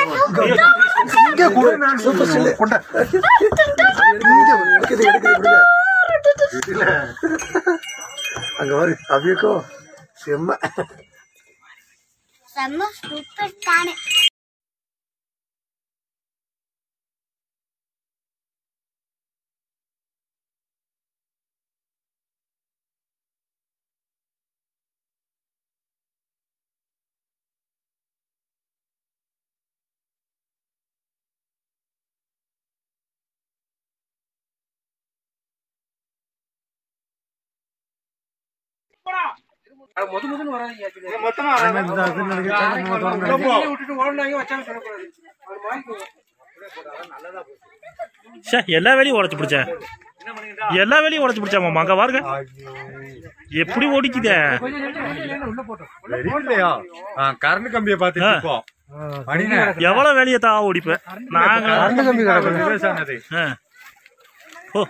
இங்க கூட நான் சூப்பர் கொண்ட இங்க எடுக்க இல்ல அங்க வரு அவியக்கோ செம்ம செம்ம சூப்பர் தானே. எல்லா வேலையும் உடைச்சு பிடிச்ச எல்லா வேலையும் உடைச்சு பிடிச்சா மாமா அங்க பாருங்க எப்படி ஓடிக்குதே கரண்ட் கம்பியை பார்த்து எவ்வளவு வேலையை தான் ஓடிப்பேன் நாங்க ஓ